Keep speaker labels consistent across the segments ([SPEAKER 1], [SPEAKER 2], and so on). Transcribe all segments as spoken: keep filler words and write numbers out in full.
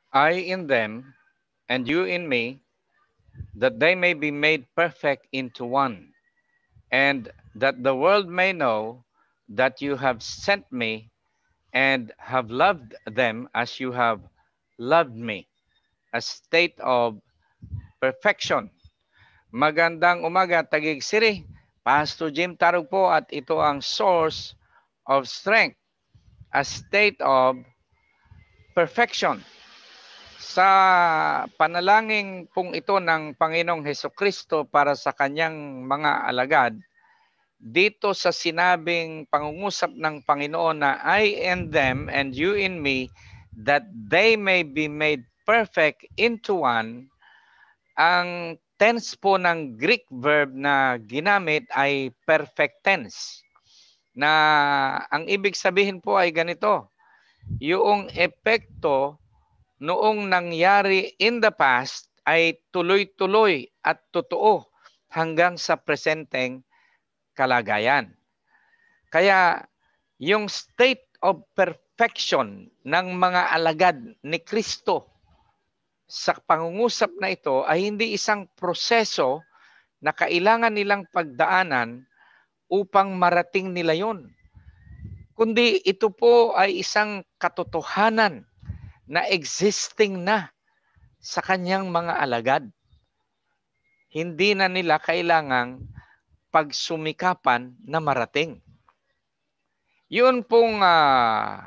[SPEAKER 1] I in them, and you in me, that they may be made perfect into one, and that the world may know that you have sent me and have loved them as you have loved me. A state of perfection. Magandang umaga, Tagig Siri. Pastor Jim Tarug po at ito ang source of strength. A state of perfection. Sa panalangin pong ito ng Panginoong Heso Kristo para sa kanyang mga alagad, dito sa sinabing pangungusap ng Panginoon na I in them and you in me, that they may be made perfect into one, ang tense po ng Greek verb na ginamit ay perfect tense. Na ang ibig sabihin po ay ganito, yung epekto noong nangyari in the past ay tuloy-tuloy at totoo hanggang sa presenteng kalagayan. Kaya yung state of perfection ng mga alagad ni Kristo sa pangungusap na ito ay hindi isang proseso na kailangan nilang pagdaanan upang marating nila yon. Kundi ito po ay isang katotohanan na existing na sa kanyang mga alagad. Hindi na nila kailangang pagsumikapan na marating. Yun pong uh,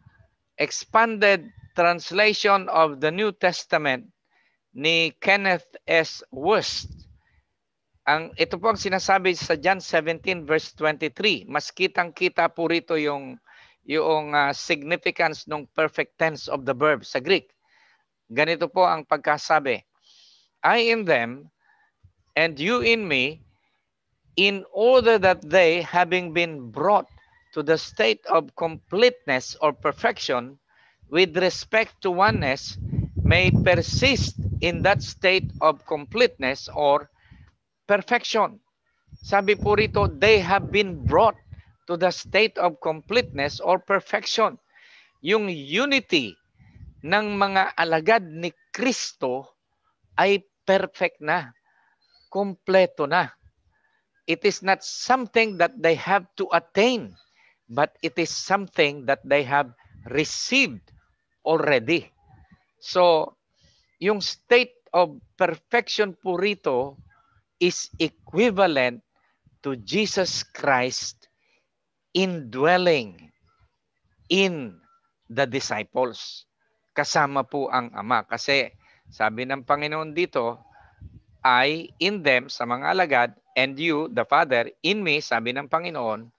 [SPEAKER 1] expanded translation of the New Testament ni Kenneth S. Wurst. Ang, ito po ang sinasabi sa John seventeen verse twenty-three. Mas kitang-kita po rito yung, yung uh, significance ng perfect tense of the verb sa Greek. Ganito po ang pagkasabi. I in them and you in me, in order that they, having been brought to the state of completeness or perfection with respect to oneness, may persist in that state of completeness or perfection. Sabi po rito, they have been brought to the state of completeness or perfection. Yung unity ng mga alagad ni Kristo ay perfect na, kompleto na. It is not something that they have to attain, but it is something that they have received already. So, yung state of perfection po rito is equivalent to Jesus Christ indwelling in the disciples. Kasama po ang Ama. Kasi sabi ng Panginoon dito, I in them sa mga alagad, and you, the Father, in me, sabi ng Panginoon,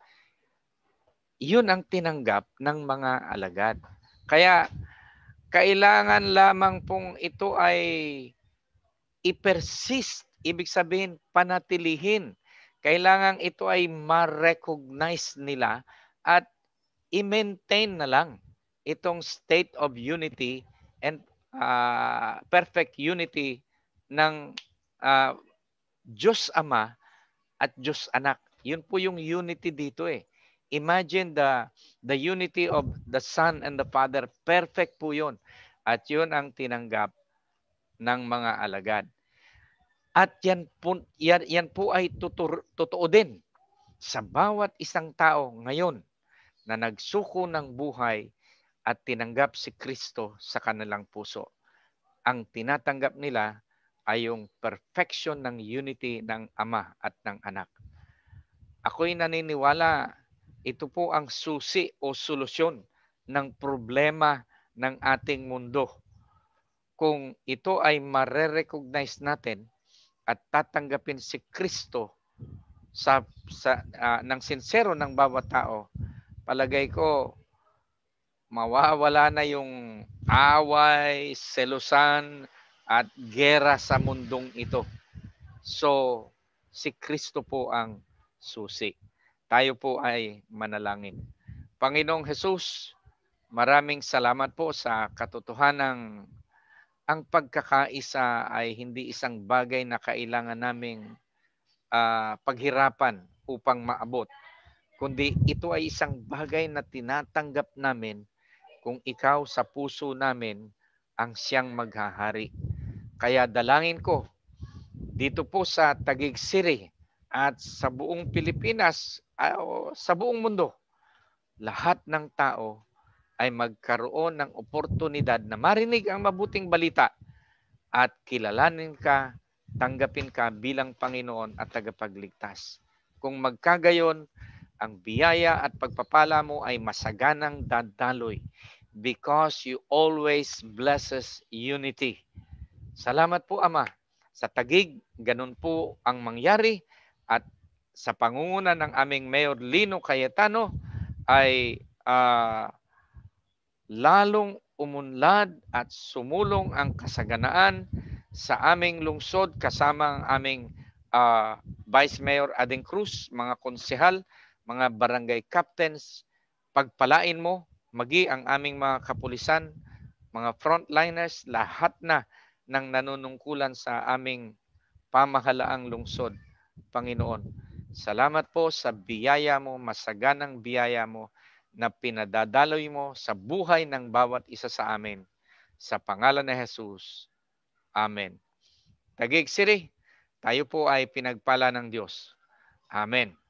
[SPEAKER 1] yun ang tinanggap ng mga alagad. Kaya kailangan lamang pong ito ay i-persist, ibig sabihin panatilihin. Kailangan ito ay ma-recognize nila at i-maintain na lang itong state of unity and uh, perfect unity ng uh, Diyos Ama at Diyos Anak. Yun po yung unity dito eh. Imagine the the unity of the Son and the Father. Perfect po yun. At yun ang tinanggap ng mga alagad. At yan po, yan, yan po ay tutur, totoo din sa bawat isang tao ngayon na nagsuko ng buhay at tinanggap si Kristo sa kanilang puso. Ang tinatanggap nila ay yung perfection ng unity ng Ama at ng Anak. Ako'y naniniwala ito po ang susi o solusyon ng problema ng ating mundo. Kung ito ay mare-recognize natin at tatanggapin si Kristo sa, sa uh, ng sincero ng bawat tao, palagay ko mawawala na yung away, selusan at gera sa mundong ito. So, si Kristo po ang susi. Tayo po ay manalangin. Panginoong Jesus, maraming salamat po sa katotohanang ang pagkakaisa ay hindi isang bagay na kailangan naming uh, paghirapan upang maabot. Kundi ito ay isang bagay na tinatanggap namin kung ikaw sa puso namin ang siyang maghahari. Kaya dalangin ko dito po sa Taguig City at sa buong Pilipinas, uh, sa buong mundo, lahat ng tao ay magkaroon ng oportunidad na marinig ang mabuting balita at kilalanin ka, tanggapin ka bilang Panginoon at tagapagligtas. Kung magkagayon, ang biyaya at pagpapala mo ay masaganang dadaloy because you always blesses unity. Salamat po, Ama. Sa Taguig, ganun po ang mangyari at sa pangunguna ng aming Mayor Lino Cayetano ay uh, lalong umunlad at sumulong ang kasaganaan sa aming lungsod kasama ang aming uh, Vice Mayor Ading Cruz, mga konsehal, mga barangay captains. Pagpalain mo, magi ang aming mga kapulisan, mga frontliners, lahat na ng nanunungkulan sa aming pamahalaang lungsod, Panginoon. Salamat po sa biyaya mo, masaganang biyaya mo na pinadadaloy mo sa buhay ng bawat isa sa amin. Sa pangalan ni Jesus. Amen. Taguig City, tayo po ay pinagpala ng Diyos. Amen.